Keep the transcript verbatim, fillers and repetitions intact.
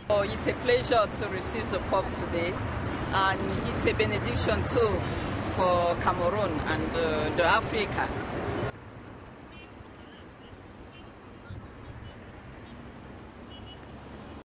Oh, it's a pleasure to receive the Pope today, and it's a benediction too for Cameroon and uh, the Africa.